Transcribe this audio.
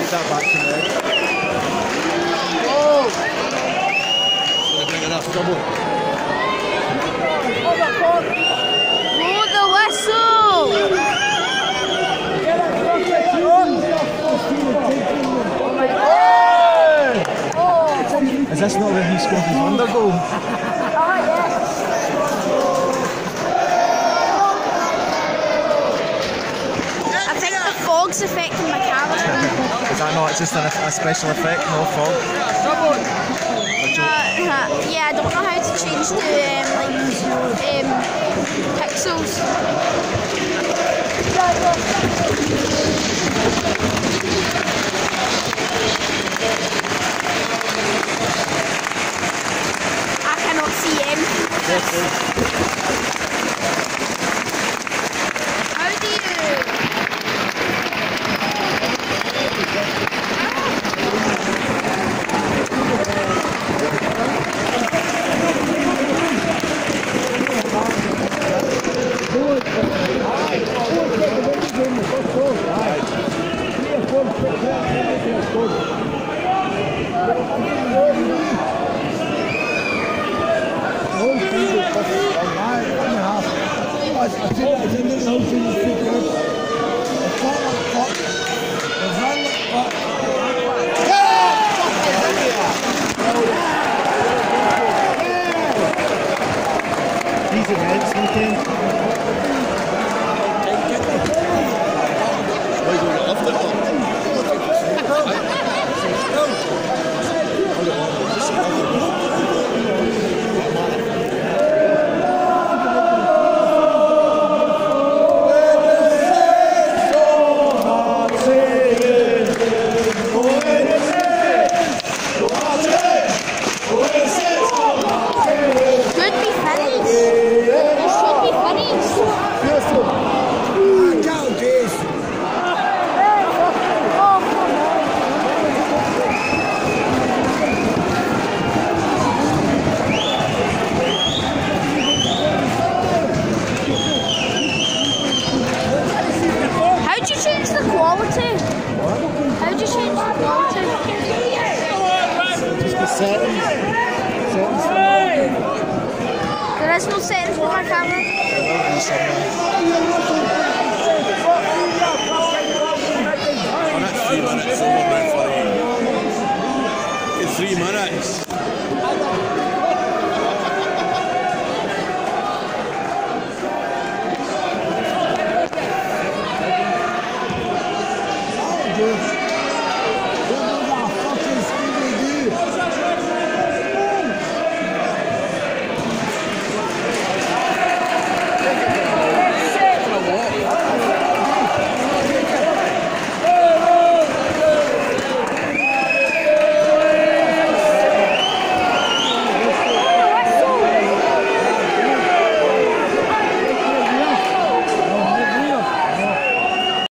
Take that back to me. Oh! Gonna bring enough trouble. Blow the whistle! Oh my God! Oh! Is this not where he scored his wonder goal? Oh yeah. I think the fog's affecting my camera. Is that not just a special effect, no fog? Yeah, I don't know how to change the pixels. I cannot see anything with this. How do you... These events weekend. Settings. There is no settings for my camera.